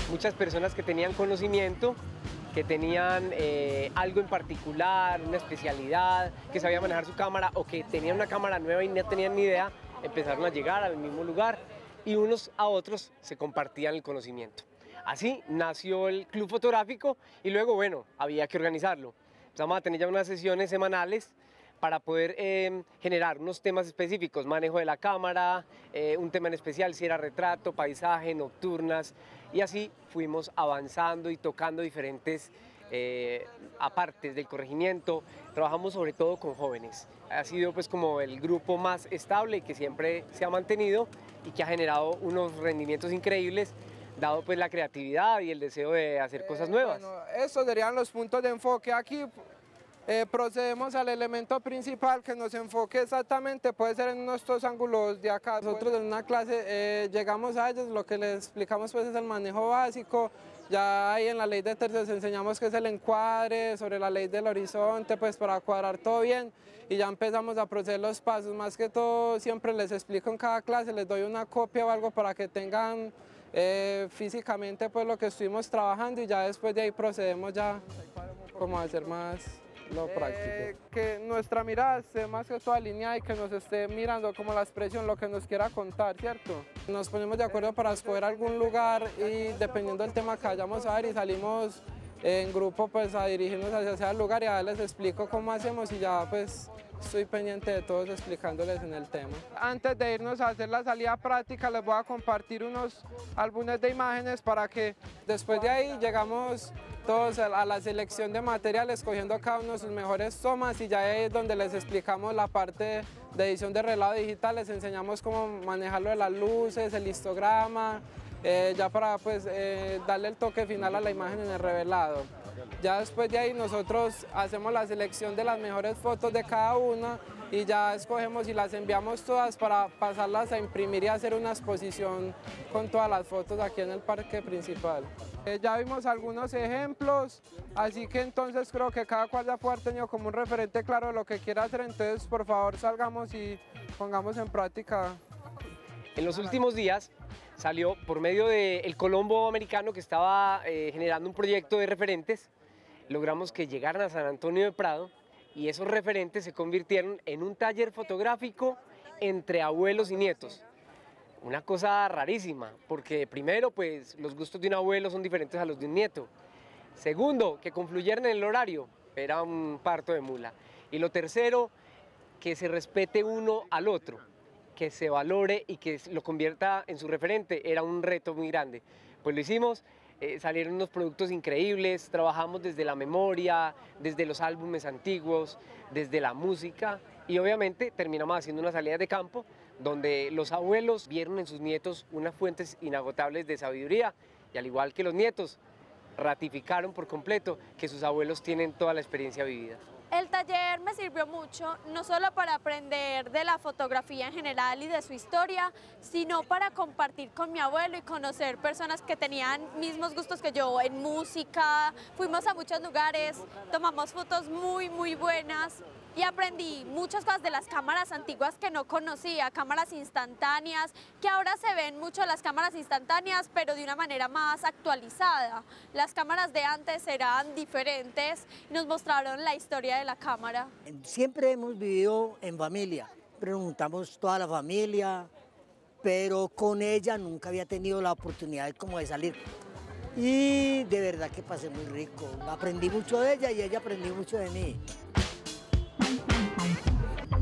muchas personas que tenían conocimiento, que tenían algo en particular, una especialidad, que sabían manejar su cámara o que tenían una cámara nueva y no tenían ni idea, empezaron a llegar al mismo lugar y unos a otros se compartían el conocimiento. Así nació el club fotográfico y luego, bueno, había que organizarlo. Empezamos a tener ya unas sesiones semanales para poder generar unos temas específicos, manejo de la cámara, un tema en especial, si era retrato, paisaje, nocturnas, y así fuimos avanzando y tocando diferentes apartes del corregimiento. Trabajamos sobre todo con jóvenes, ha sido pues como el grupo más estable y que siempre se ha mantenido y que ha generado unos rendimientos increíbles, dado pues la creatividad y el deseo de hacer cosas nuevas. Bueno, estos serían los puntos de enfoque aquí. Procedemos al elemento principal que nos enfoque exactamente, puede ser en nuestros ángulos de acá. Nosotros en una clase llegamos a ellos, lo que les explicamos pues es el manejo básico, ya ahí en la ley de tercios enseñamos qué es el encuadre, sobre la ley del horizonte, pues para cuadrar todo bien y ya empezamos a proceder los pasos. Más que todo siempre les explico en cada clase, les doy una copia o algo para que tengan físicamente pues lo que estuvimos trabajando y ya después de ahí procedemos ya como a hacer más lo práctico. Que nuestra mirada esté más que todo alineada y que nos esté mirando como la expresión, lo que nos quiera contar, ¿cierto? Nos ponemos de acuerdo para escoger algún lugar y dependiendo del tema que vayamos a ver y salimos en grupo pues a dirigirnos hacia ese lugar y ya les explico cómo hacemos y ya pues estoy pendiente de todos explicándoles en el tema. Antes de irnos a hacer la salida práctica les voy a compartir unos álbumes de imágenes para que después de ahí llegamos todos a la selección de materiales, escogiendo cada uno de sus mejores tomas y ya es donde les explicamos la parte de edición de relado digital, les enseñamos cómo manejarlo de las luces, el histograma, ya para pues, darle el toque final a la imagen en el revelado. Ya después de ahí nosotros hacemos la selección de las mejores fotos de cada una y ya escogemos y las enviamos todas para pasarlas a imprimir y hacer una exposición con todas las fotos aquí en el parque principal. Ya vimos algunos ejemplos, así que entonces creo que cada cual ya puede haber tenido como un referente claro de lo que quiere hacer, entonces por favor salgamos y pongamos en práctica. En los últimos días salió por medio del Colombo americano que estaba generando un proyecto de referentes, logramos que llegaran a San Antonio de Prado y esos referentes se convirtieron en un taller fotográfico entre abuelos y nietos. Una cosa rarísima, porque primero, pues los gustos de un abuelo son diferentes a los de un nieto. Segundo, que confluyeran en el horario, era un parto de mula. Y lo tercero, que se respete uno al otro, que se valore y que lo convierta en su referente, era un reto muy grande. Pues lo hicimos, salieron unos productos increíbles, trabajamos desde la memoria, desde los álbumes antiguos, desde la música y obviamente terminamos haciendo una salida de campo donde los abuelos vieron en sus nietos unas fuentes inagotables de sabiduría y al igual que los nietos ratificaron por completo que sus abuelos tienen toda la experiencia vivida. El taller me sirvió mucho, no solo para aprender de la fotografía en general y de su historia, sino para compartir con mi abuelo y conocer personas que tenían mismos gustos que yo en música. Fuimos a muchos lugares, tomamos fotos muy buenas y aprendí muchas cosas de las cámaras antiguas que no conocía, cámaras instantáneas, que ahora se ven mucho las cámaras instantáneas, pero de una manera más actualizada. Las cámaras de antes eran diferentes y nos mostraron la historia de la cámara. Siempre hemos vivido en familia, preguntamos toda la familia, pero con ella nunca había tenido la oportunidad como de salir. Y de verdad que pasé muy rico, aprendí mucho de ella y ella aprendió mucho de mí.